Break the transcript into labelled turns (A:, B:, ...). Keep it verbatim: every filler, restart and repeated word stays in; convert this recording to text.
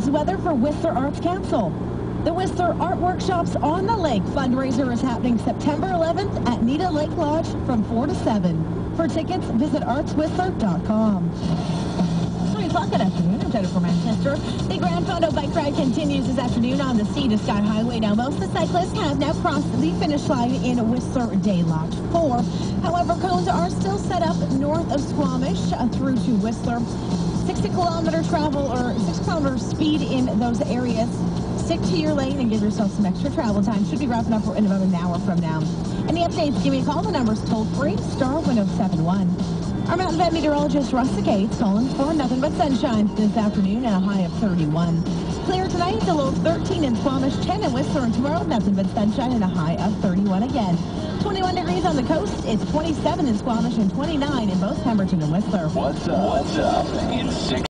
A: It's weather for Whistler Arts Council. The Whistler Art Workshops on the Lake fundraiser is happening September eleventh at Nita Lake Lodge from four to seven. For tickets, visit arts whistler dot com. three o'clock that afternoon, I'm Jennifer Manchester. The Grand Fondo bike ride continues this afternoon on the Sea to Sky Highway. Now, most of the cyclists have now crossed the finish line in Whistler Day Lodge four. However, cones are still set up north of Squamish uh, through to Whistler. sixty kilometer travel or six kilometer speed in those areas. Stick to your lane and give yourself some extra travel time. Should be wrapping up in about an hour from now. Any updates, give me a call. The number's toll free, star one oh seven one. Our Mountain Vet meteorologist Russ Gates calling for nothing but sunshine this afternoon and a high of thirty-one. Clear tonight, the low of thirteen in Squamish, ten in Whistler, and tomorrow nothing but sunshine and a high of thirty-one again. twenty-one degrees on the coast. It's twenty-seven in Squamish and twenty-nine in both Pemberton and Whistler.
B: What's up? What's up? It's six.